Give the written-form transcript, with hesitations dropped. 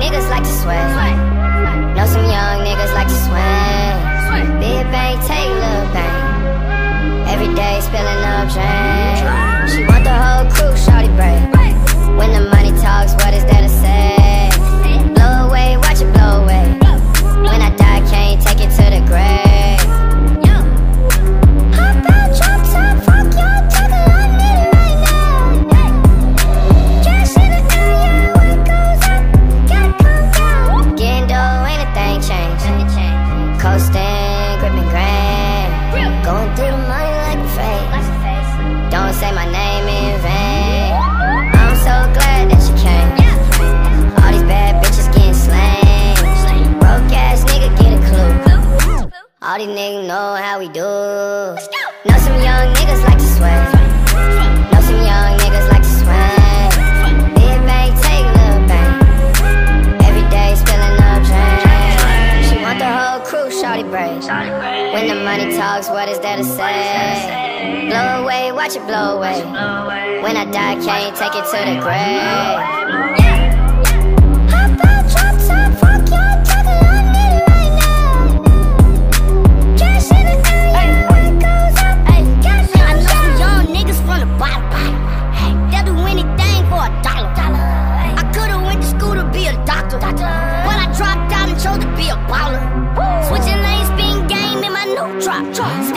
niggas like to sway. Know some young niggas like to swing. Big bang, take little bang. Every day spilling up drain. She want the whole crew, shawty break. When the money talks, what is there to say? Blow away, watch it blow away. When I die, can't take it to the grave. Hop out, drop top, fuck your talking, I need it right now. Cash in the area, what goes up, gotta come down. Getting dough, ain't a thing changed. Coasting, gripping grand. Going through the money like a face. Don't say my name in vain. I'm so glad that you came. All these bad bitches getting slain. Broke ass nigga, get a clue. All these niggas know how we do. Know some young niggas like to sway. Know some young niggas like to swing. Big bang, take little bang. Every day spilling up drain. She want the whole crew, shawty break. When the money talks, what is there to say? Blow away, watch it blow away. When I die, can't take it to the grave. Hop out, drop top, fuck your talking, I need it right now. Cash in the area, what goes up, gotta come down. I know some young niggas from the bottom. They'll do anything for $1. I could've went to school to be a doctor, but I dropped out and chose to be a baller. Switching lanes, spin game in my new drop.